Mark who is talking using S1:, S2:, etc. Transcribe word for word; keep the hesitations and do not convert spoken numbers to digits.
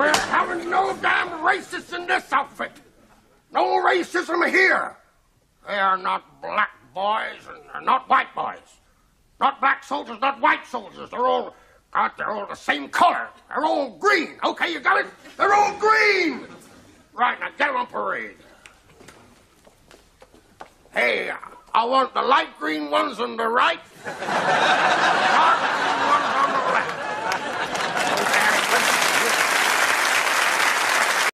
S1: We're having no damn racists in this outfit. No racism here. They are not black boys and they're not white boys. Not black soldiers, not white soldiers. They're all, God, they're all the same color. They're all green. Okay, you got it? They're all green. Right, now get them on parade. Hey, I want the light green ones on the right.